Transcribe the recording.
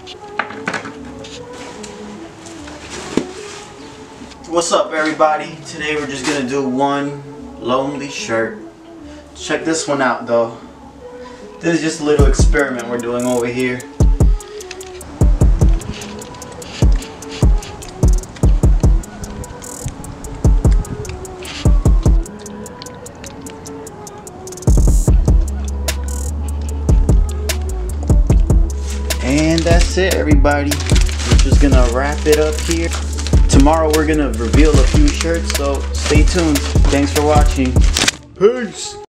What's up, everybody? Today we're just gonna do one lonely shirt. Check this one out though. This is just a little experiment we're doing over here. And that's it, everybody. We're just gonna wrap it up here. Tomorrow we're gonna reveal a few shirts, so stay tuned. Thanks for watching. Peace!